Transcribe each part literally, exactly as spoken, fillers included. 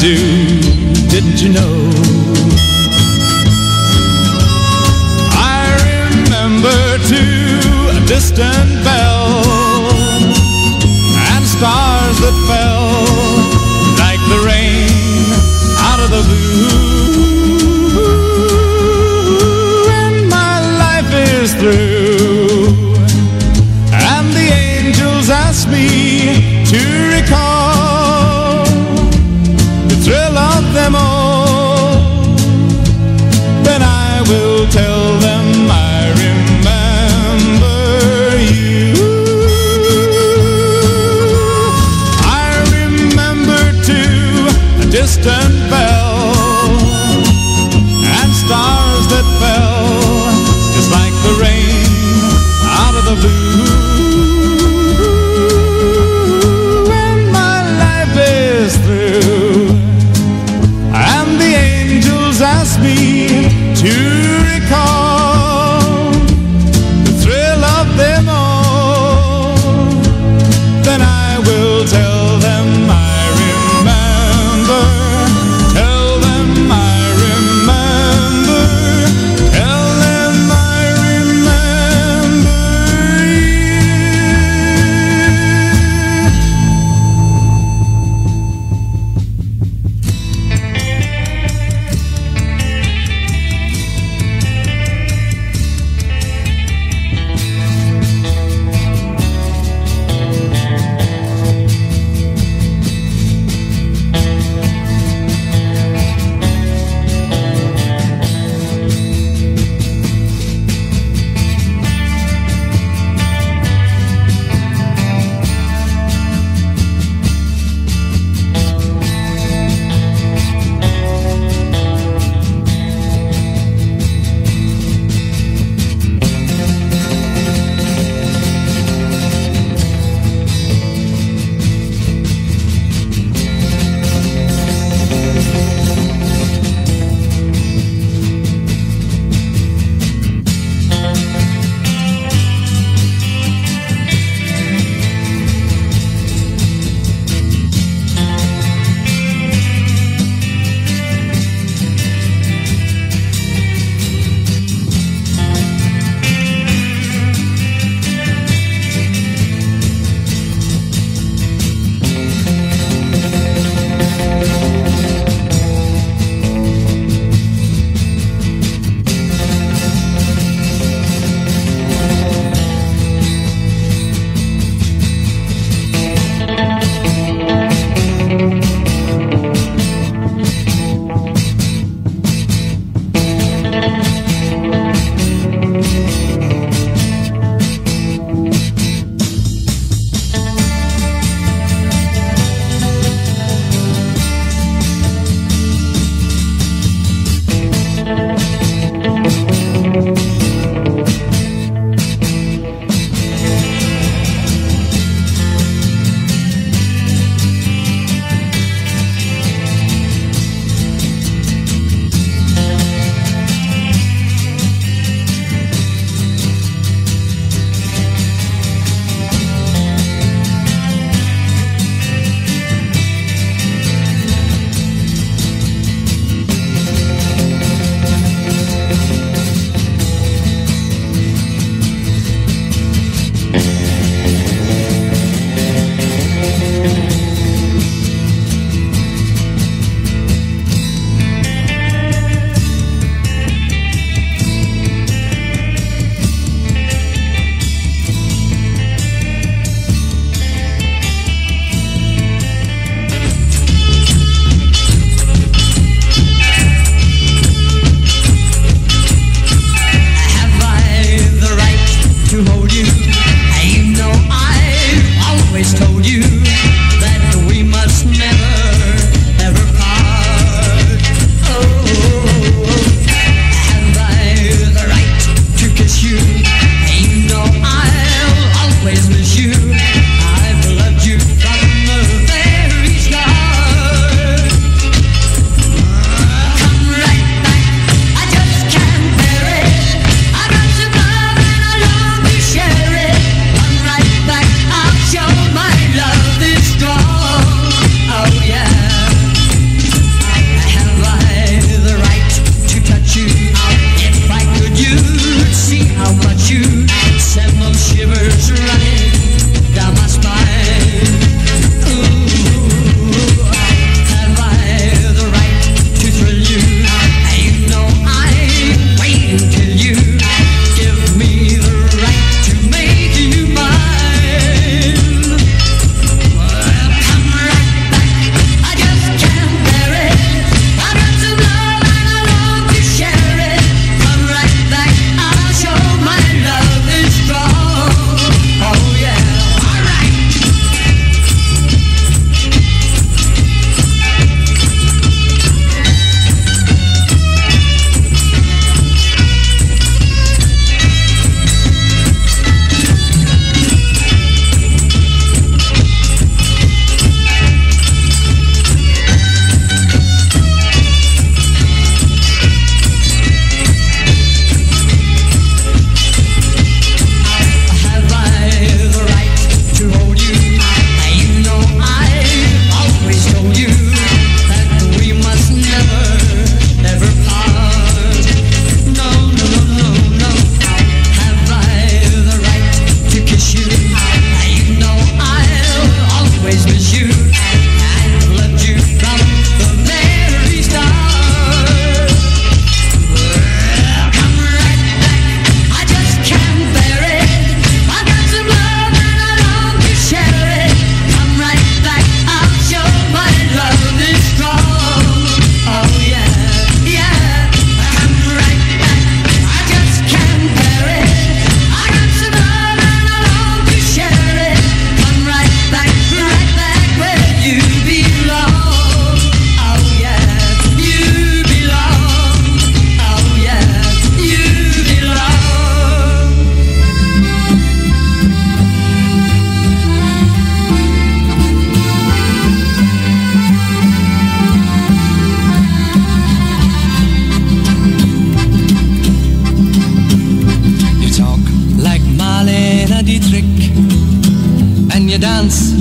do, didn't you know? I remember too a distant bell and stars that fell like the rain out of the blue. And my life is through, and the angels ask me to recall the thrill of them all. Then I will tell them I remember you. I remember too a distant bell and stars that fell just like the rain out of the blue. And my life is through, and the angels ask me to recall the thrill of them all. Then I will tell them I remember, tell them I remember, tell them I remember you.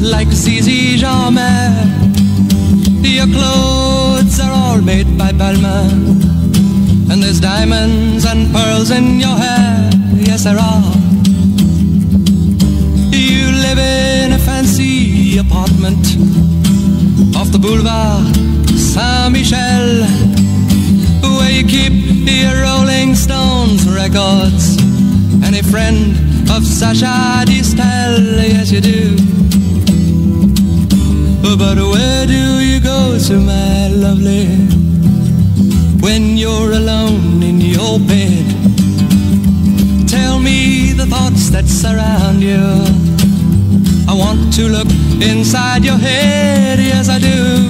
like Zizi Jean-Mer. Your clothes are all made by Balmain, and there's diamonds and pearls in your hair. Yes, there are. You live in a fancy apartment off the boulevard Saint-Michel, where you keep your Rolling Stones records and a friend of Sacha Distel. Yes, you do. But where do you go to, my lovely, when you're alone in your bed? Tell me the thoughts that surround you. I want to look inside your head. Yes, I do.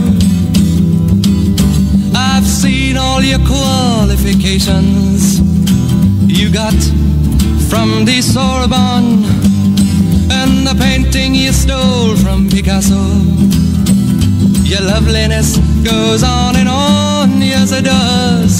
I've seen all your qualifications you got from the Sorbonne, and the painting you stole from Picasso. Your loveliness goes on and on, yes it does.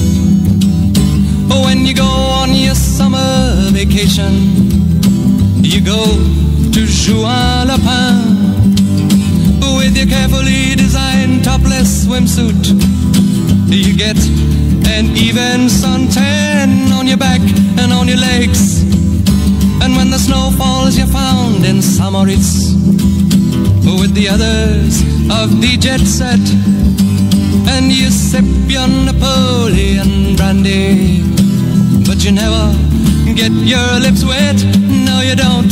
When you go on your summer vacation, you go to Juan-le-Pin with your carefully designed topless swimsuit. You get an even suntan on your back and on your legs, and when the snow falls you're found in Samoritz with the others of the jet set, and you sip your Napoleon brandy, but you never get your lips wet. No, you don't.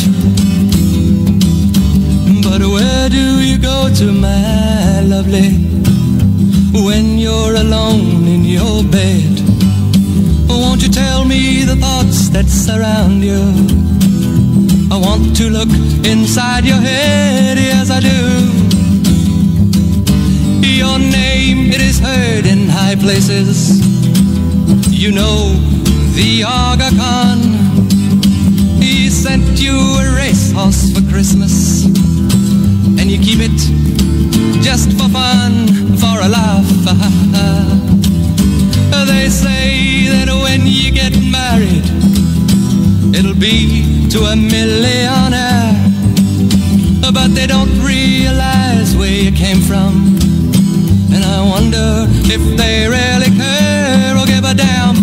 But where do you go to, my lovely, when you're alone in your bed? Won't you tell me the thoughts that surround you? I want to look inside your head, yes I do. Your name, it is heard in high places. You know the Aga Khan. He sent you a racehorse for Christmas, and you keep it just for fun, for a laugh. They say that when you get married, it'll be to a millionaire, but they don't realize where you came from, and I wonder if they really care or give a damn.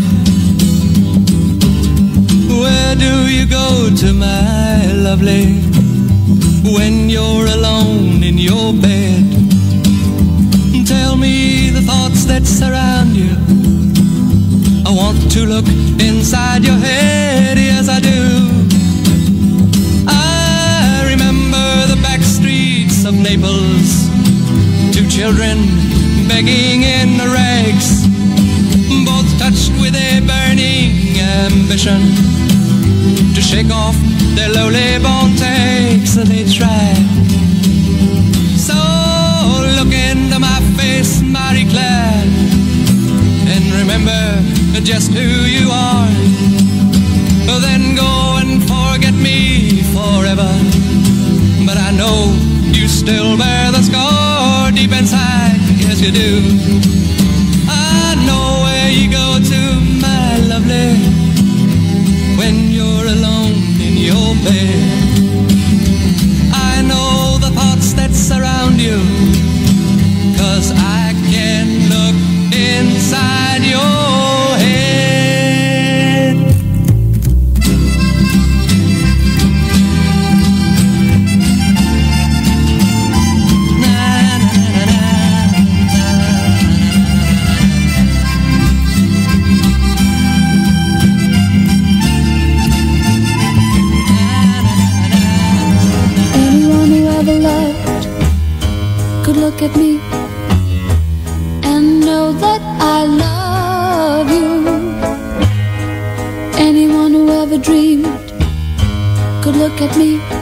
Where do you go to, my lovely, when you're alone in your bed? Tell me the thoughts that surround you. I want to look inside your head, yes I do. I remember the back streets of Naples, two children begging in the rags, both touched with a burning ambition to shake off their lowly born takes. They tried. So look into my face, Marie-Claire, and remember just who you are. Then go and forget me forever, but I know you still bear the scar deep inside. Yes you do. I know where you go to, my lovely, when you're alone in your bed. I know the thoughts that surround you, 'cause I can look inside your head. Could look at me and know that I love you. Anyone who ever dreamed could look at me